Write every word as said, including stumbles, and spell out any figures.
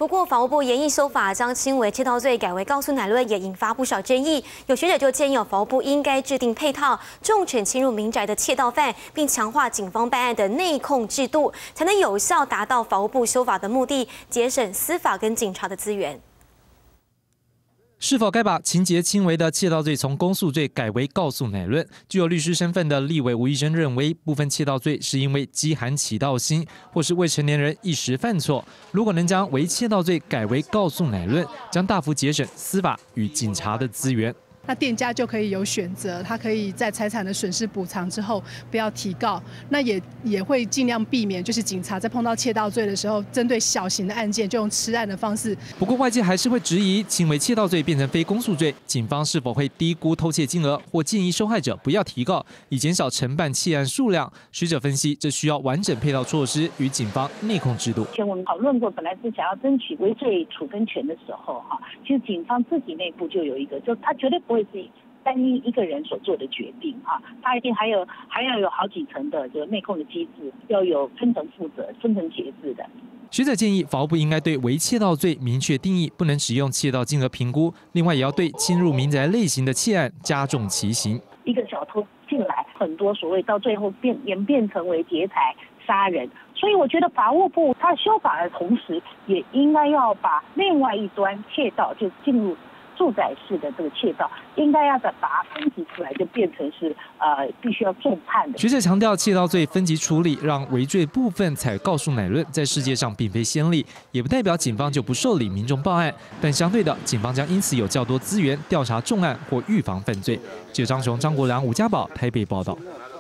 不过，法务部研议修法将轻微窃盗罪改为告诉乃论，也引发不少争议。有学者就建议，法务部应该制定配套，重惩侵入民宅的窃盗犯，并强化警方办案的内控制度，才能有效达到法务部修法的目的，节省司法跟警察的资源。 是否该把情节轻微的窃盗罪从公诉罪改为告诉乃论？具有律师身份的立委吴益生认为，部分窃盗罪是因为饥寒起盗心，或是未成年人一时犯错。如果能将为窃盗罪改为告诉乃论，将大幅节省司法与警察的资源。 那店家就可以有选择，他可以在财产的损失补偿之后不要提告，那也也会尽量避免，就是警察在碰到窃盗罪的时候，针对小型的案件就用吃案的方式。 不过外界还是会质疑，轻微窃盗罪变成非公诉罪，警方是否会低估偷窃金额，或建议受害者不要提告，以减少承办窃案数量？学者分析，这需要完整配套措施与警方内控制度。 前我们讨论过，本来是想要争取违罪处分权的时候，哈，其实警方自己内部就有一个，就他绝对不会是单一一个人所做的决定哈，他一定还有还要有好几层的这个内控的机制，要有分层负责、分层节制的。 学者建议，法务部应该对为窃盗罪明确定义，不能使用窃盗金额评估。另外，也要对侵入民宅类型的窃案加重其刑。 一个小偷进来，很多所谓到最后变演变成为劫财杀人，所以我觉得法务部他修法的同时，也应该要把另外一端窃盗就进入 住宅式的这个窃盗，应该要把它分级出来，就变成是呃必须要重判的。 学者强调，窃盗罪分级处理，让违罪部分采告诉乃论，在世界上并非先例，也不代表警方就不受理民众报案。但相对的，警方将因此有较多资源调查重案或预防犯罪。记者张雄、张国良、吴家宝台北报道。